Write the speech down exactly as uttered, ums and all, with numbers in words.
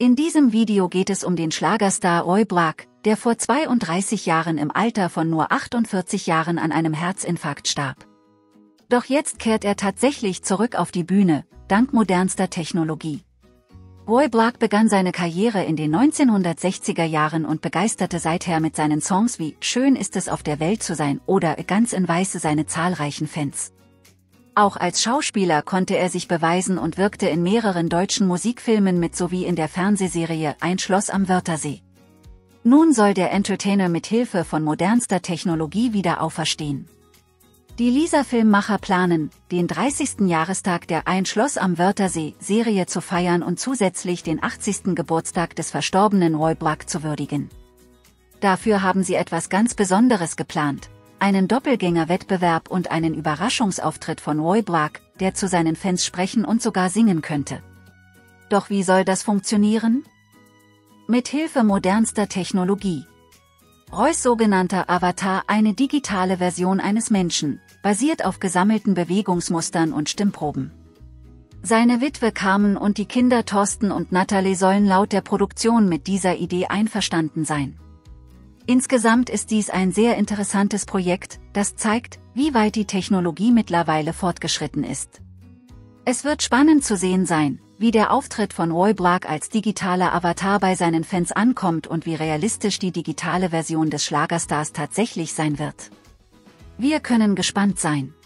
In diesem Video geht es um den Schlagerstar Roy Black, der vor zweiunddreißig Jahren im Alter von nur achtundvierzig Jahren an einem Herzinfarkt starb. Doch jetzt kehrt er tatsächlich zurück auf die Bühne, dank modernster Technologie. Roy Black begann seine Karriere in den neunzehnhundertsechziger Jahren und begeisterte seither mit seinen Songs wie »Schön ist es auf der Welt zu sein« oder »Ganz in Weiße« seine zahlreichen Fans. Auch als Schauspieler konnte er sich beweisen und wirkte in mehreren deutschen Musikfilmen mit sowie in der Fernsehserie »Ein Schloss am Wörthersee«. Nun soll der Entertainer mit Hilfe von modernster Technologie wieder auferstehen. Die Lisa-Filmmacher planen, den dreißigsten Jahrestag der »Ein Schloss am Wörthersee«-Serie zu feiern und zusätzlich den achtzigsten Geburtstag des verstorbenen Roy Black zu würdigen. Dafür haben sie etwas ganz Besonderes geplant: einen Doppelgänger-Wettbewerb und einen Überraschungsauftritt von Roy Black, der zu seinen Fans sprechen und sogar singen könnte. Doch wie soll das funktionieren? Mit Hilfe modernster Technologie. Roys sogenannter Avatar, eine digitale Version eines Menschen, basiert auf gesammelten Bewegungsmustern und Stimmproben. Seine Witwe Carmen und die Kinder Thorsten und Natalie sollen laut der Produktion mit dieser Idee einverstanden sein. Insgesamt ist dies ein sehr interessantes Projekt, das zeigt, wie weit die Technologie mittlerweile fortgeschritten ist. Es wird spannend zu sehen sein, wie der Auftritt von Roy Black als digitaler Avatar bei seinen Fans ankommt und wie realistisch die digitale Version des Schlagerstars tatsächlich sein wird. Wir können gespannt sein.